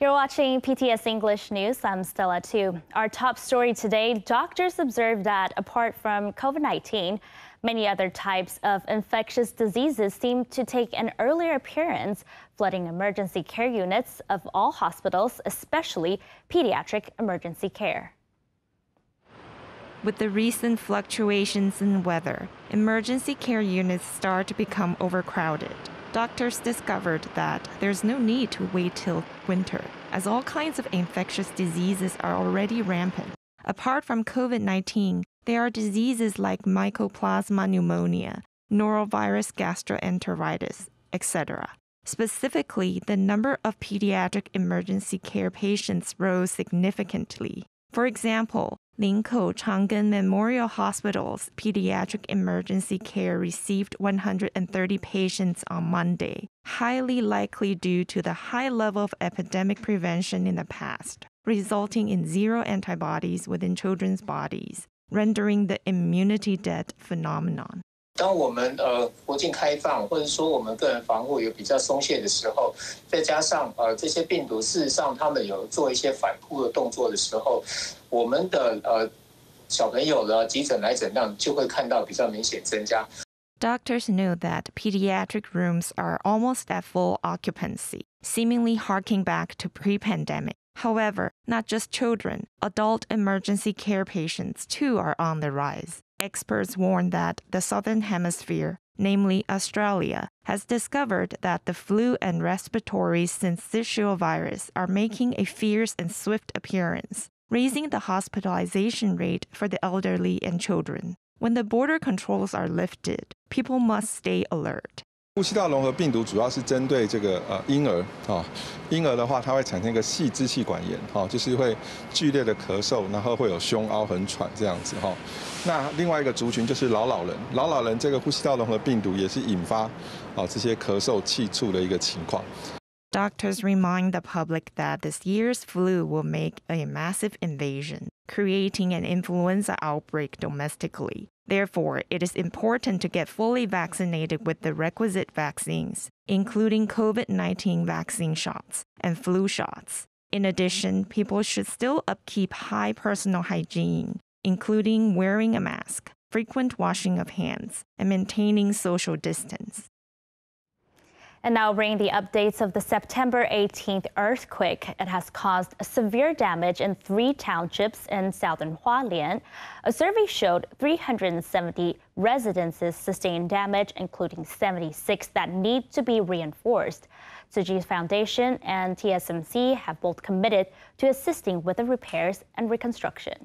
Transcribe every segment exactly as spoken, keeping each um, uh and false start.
You're watching P T S English News. I'm Stella Tu. Our top story today, doctors observed that apart from COVID nineteen, many other types of infectious diseases seem to take an earlier appearance, flooding emergency care units of all hospitals, especially pediatric emergency care. With the recent fluctuations in weather, emergency care units start to become overcrowded. Doctors discovered that there's no need to wait till winter, as all kinds of infectious diseases are already rampant. Apart from COVID nineteen, there are diseases like Mycoplasma pneumonia, norovirus gastroenteritis, et cetera. Specifically, the number of pediatric emergency care patients rose significantly. For example, Linkou Chang'an Memorial Hospital's pediatric emergency care received one hundred thirty patients on Monday, highly likely due to the high level of epidemic prevention in the past, resulting in zero antibodies within children's bodies, rendering the immunity debt phenomenon. 当我们呃国境开放，或者说我们个人防护有比较松懈的时候，再加上呃这些病毒事实上他们有做一些反扑的动作的时候，我们的呃小朋友的急诊来诊量就会看到比较明显增加。 Doctors know that pediatric rooms are almost at full occupancy, seemingly harking back to pre-pandemic. However, not just children, adult emergency care patients too are on the rise. Experts warn that the Southern Hemisphere, namely Australia, has discovered that the flu and respiratory syncytial virus are making a fierce and swift appearance, raising the hospitalization rate for the elderly and children. When the border controls are lifted, people must stay alert. 呼吸道融合病毒主要是针对这个呃婴儿啊，婴儿的话，它会产生一个细支气管炎，哈，就是会剧烈的咳嗽，然后会有胸凹、很喘这样子哈。那另外一个族群就是老老人，老老人这个呼吸道融合病毒也是引发啊这些咳嗽、气促的一个情况。 Doctors remind the public that this year's flu will make a massive invasion, creating an influenza outbreak domestically. Therefore, it is important to get fully vaccinated with the requisite vaccines, including COVID nineteen vaccine shots and flu shots. In addition, people should still upkeep high personal hygiene, including wearing a mask, frequent washing of hands, and maintaining social distance. And now bringing the updates of the September eighteenth earthquake. It has caused severe damage in three townships in southern Hualien. A survey showed three hundred seventy residences sustained damage, including seventy-six that need to be reinforced. Tzu Chi Foundation and T S M C have both committed to assisting with the repairs and reconstruction.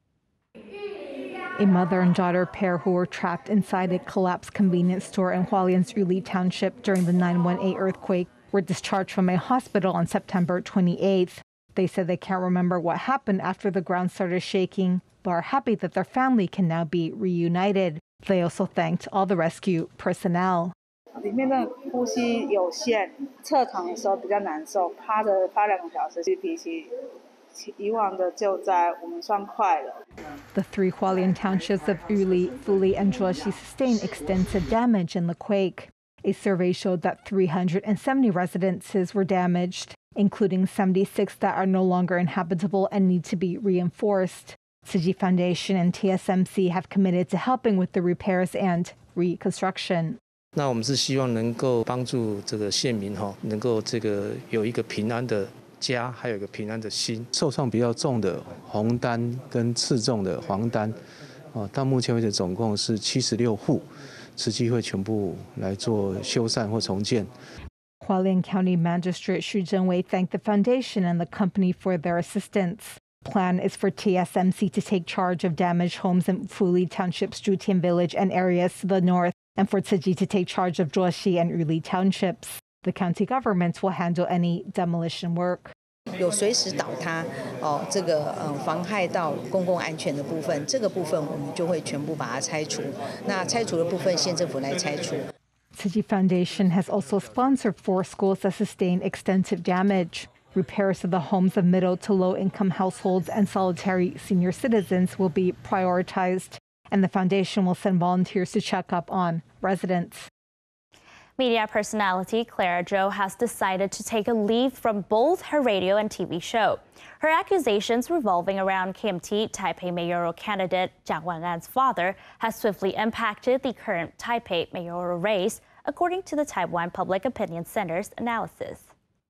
A mother and daughter pair who were trapped inside a collapsed convenience store in Hualien's Yuli Township during the nine one eight earthquake were discharged from a hospital on September twenty-eighth. They said they can't remember what happened after the ground started shaking, but are happy that their family can now be reunited. They also thanked all the rescue personnel. 里面的呼吸有限，侧躺的时候比较难受，趴着趴两个小时，比起 The three Hualien townships of Yuli, Fuli, and Zhuoxi sustained extensive damage in the quake. A survey showed that three hundred seventy residences were damaged, including seventy-six that are no longer inhabitable and need to be reinforced. Tzu Chi Foundation and T S M C have committed to helping with the repairs and reconstruction. 那我们是希望能够帮助这个县民哈，能够这个有一个平安的 家还有一个平安的心。受创比较重的红单跟次重的黄单，哦，到目前为止总共是七十六户，慈济会全部来做修缮或重建。 Hualien County Magistrate Xu Zhenwei thanked the foundation and the company for their assistance. Plan is for T S M C to take charge of damaged homes in Fuli Township's Zhutian Village and areas to the north, and for Tzu Chi to take charge of Zhuoxi and Yuli Townships. The county government will handle any demolition work. 有随时倒塌哦，这个嗯妨害到公共安全的部分，这个部分我们就会全部把它拆除。那拆除的部分，县政府来拆除。 Tzu Chi Foundation has also sponsored four schools that sustained extensive damage. Repairs of the homes of middle to low-income households and solitary senior citizens will be prioritized, and the foundation will send volunteers to check up on residents. Media personality Clara Zhou has decided to take a leave from both her radio and T V show. Her accusations revolving around K M T Taipei mayoral candidate Jiang Wan'an's father has swiftly impacted the current Taipei mayoral race, according to the Taiwan Public Opinion Center's analysis.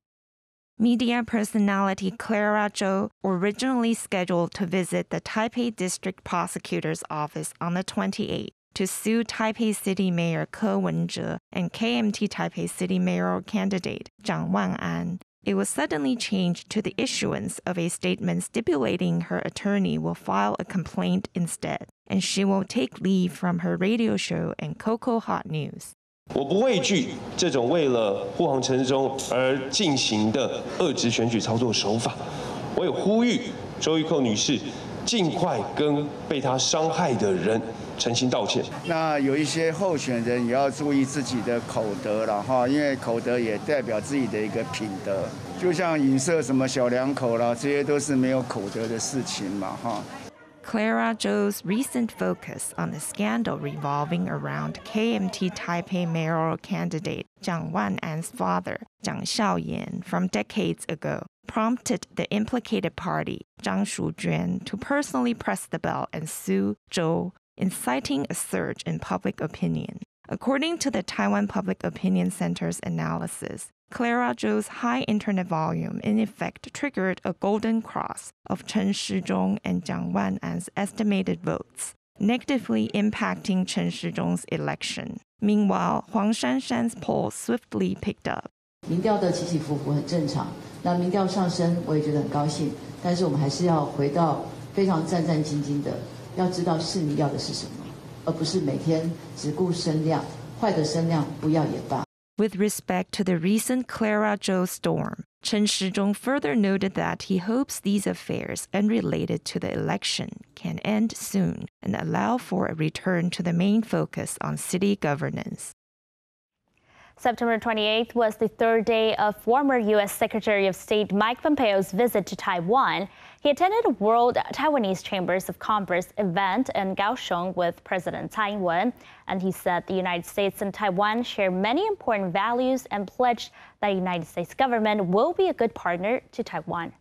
Media personality Clara Zhou, originally scheduled to visit the Taipei District Prosecutor's Office on the twenty-eighth to sue Taipei City Mayor Ke Wen-je and K M T Taipei City mayoral candidate Jiang Wan'an. It was suddenly changed to the issuance of a statement stipulating her attorney will file a complaint instead, and she will take leave from her radio show and Coco Hot News. 我不畏惧这种为了护航陈时中而进行的恶质选举操作手法。我也呼吁周玉蔻女士尽快跟被她伤害的人诚心道歉。 那有一些候选人也要注意自己的口德了哈，因为口德也代表自己的一个品德。就像影射什么小两口啦，这些都是没有口德的事情嘛哈。 Clara Zhou's recent focus on the scandal revolving around K M T Taipei mayoral candidate Jiang Wan'an's father, Jiang Xiaoyan, from decades ago, prompted the implicated party, Zhang Shujuan, to personally press the bell and sue Zhou, inciting a surge in public opinion. According to the Taiwan Public Opinion Center's analysis, Clara Zhou's high internet volume in effect triggered a golden cross of Chen Shizhong and Jiang Wan'an's estimated votes, negatively impacting Chen Shizhong's election. Meanwhile, Huang Shanshan's poll swiftly picked up. 民调的起起伏伏很正常，那民调上升我也觉得很高兴，但是我们还是要回到非常战战兢兢的，要知道市民要的是什么，而不是每天只顾声量，坏的声量不要也罢。 With respect to the recent Clara Zhou storm, Chen Shizhong further noted that he hopes these affairs unrelated to the election can end soon and allow for a return to the main focus on city governance. September twenty-eighth was the third day of former U S Secretary of State Mike Pompeo's visit to Taiwan. He attended a World Taiwanese Chambers of Commerce event in Kaohsiung with President Tsai Ing-wen, and he said the United States and Taiwan share many important values and pledged that the United States government will be a good partner to Taiwan.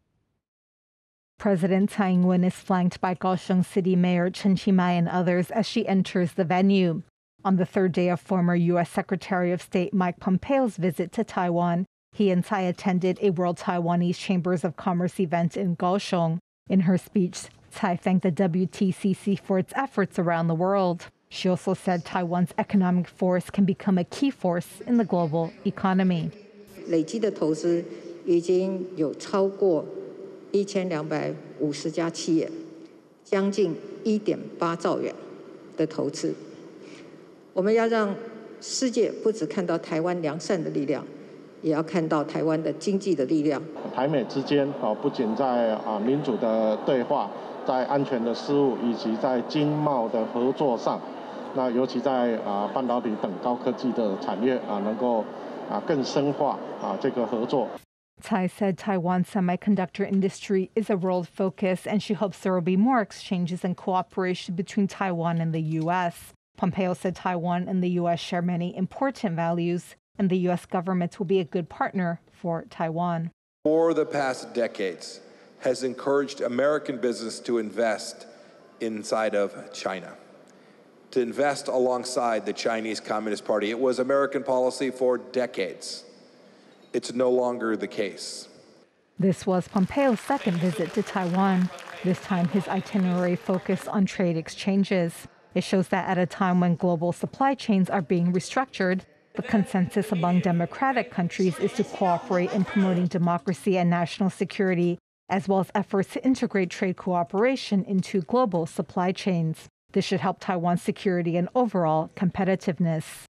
President Tsai Ing-wen is flanked by Kaohsiung City Mayor Chen Chi-mai and others as she enters the venue. On the third day of former U S Secretary of State Mike Pompeo's visit to Taiwan, he and Tsai attended a World Taiwanese Chambers of Commerce event in Kaohsiung. In her speech, Tsai thanked the W T C C for its efforts around the world. She also said Taiwan's economic force can become a key force in the global economy. 累积的投资已经有超过一千两百五十家企业，将近一点八兆元的投资。我们要让世界不只看到台湾良善的力量，也要看到台湾的经济的力量。 台美之间啊，不仅在啊民主的对话，在安全的事务以及在经贸的合作上，那尤其在啊半导体等高科技的产业啊，能够啊更深化啊这个合作。 Tsai said Taiwan's semiconductor industry is a world focus, and she hopes there will be more exchanges and cooperation between Taiwan and the U S. Pompeo said Taiwan and the U S share many important values, and the U S government will be a good partner for Taiwan. For the past decades, has encouraged American business to invest inside of China, to invest alongside the Chinese Communist Party. It was American policy for decades. It's no longer the case. This was Pompeo's second visit to Taiwan. This time, his itinerary focused on trade exchanges. It shows that at a time when global supply chains are being restructured, the consensus among democratic countries is to cooperate in promoting democracy and national security, as well as efforts to integrate trade cooperation into global supply chains. This should help Taiwan's security and overall competitiveness.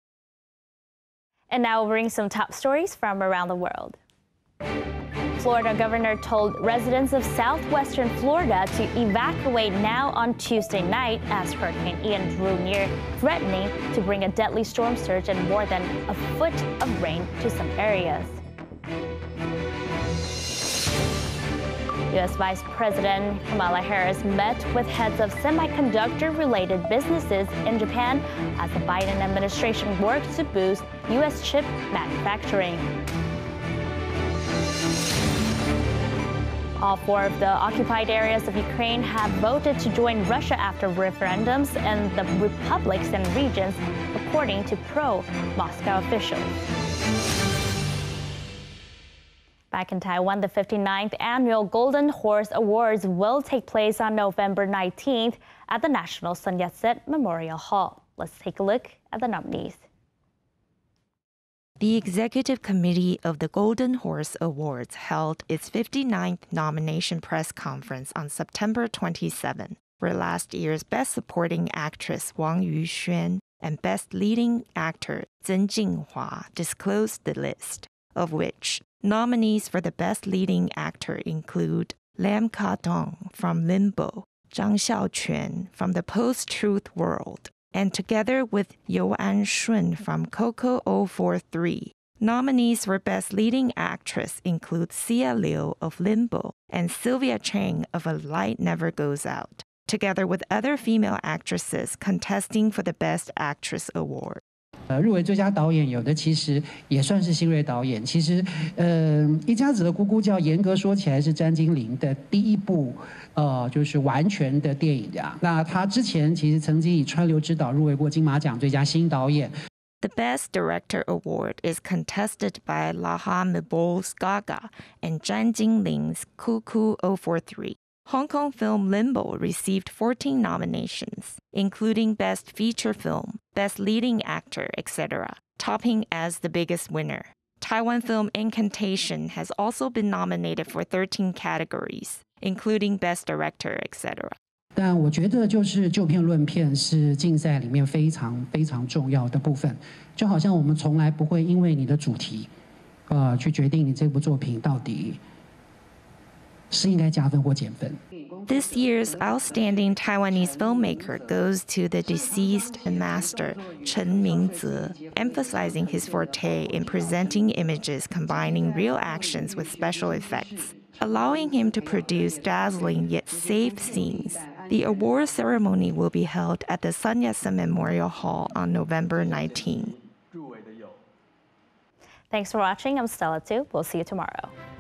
And now we'll bring some top stories from around the world. Florida governor told residents of southwestern Florida to evacuate now on Tuesday night as Hurricane Ian drew near, threatening to bring a deadly storm surge and more than a foot of rain to some areas. U S Vice President Kamala Harris met with heads of semiconductor-related businesses in Japan as the Biden administration works to boost U S chip manufacturing. All four of the occupied areas of Ukraine have voted to join Russia after referendums in the republics and regions, according to pro-Moscow officials. Back in Taiwan, the fifty-ninth Annual Golden Horse Awards will take place on November nineteenth at the National Sun Yat-sen Memorial Hall. Let's take a look at the nominees. The Executive Committee of the Golden Horse Awards held its fifty-ninth nomination press conference on September twenty-seventh, where last year's Best Supporting Actress Wang Yuxuan and Best Leading Actor Zheng Jinghua disclosed the list, of which nominees for the Best Leading Actor include Lam Ka-dong from Limbo, Zhang Xiaoquan from The Post-Truth World, and together with You An-shun from Coco oh four three. Nominees for Best Leading Actress include Xia Liu of Limbo and Sylvia Chang of A Light Never Goes Out, together with other female actresses contesting for the Best Actress Award. 呃，入围最佳导演有的其实也算是新锐导演。其实，呃，一家子的咕咕叫，严格说起来是詹金玲的第一部，呃，就是完全的电影啊。那他之前其实曾经以《川流之岛》入围过金马奖最佳新导演。 The Best Director Award is contested by Laha Mibol's Gaga and Zhan Jingling's Cuckoo oh four three. Hong Kong film Limbo received fourteen nominations, including Best Feature Film, Best Leading Actor, et cetera, topping as the biggest winner. Taiwan film Incantation has also been nominated for thirteen categories, including Best Director, et cetera. 但我觉得就是就片论片是竞赛里面非常非常重要的部分，就好像我们从来不会因为你的主题，呃，去决定你这部作品到底是应该加分或减分。 This year's Outstanding Taiwanese Filmmaker goes to the deceased master Chen Mingze, emphasizing his forte in presenting images combining real actions with special effects, allowing him to produce dazzling yet safe scenes. The award ceremony will be held at the Sun Yat-sen Memorial Hall on November nineteenth. Thanks for watching. I'm Stella Tu. We'll see you tomorrow.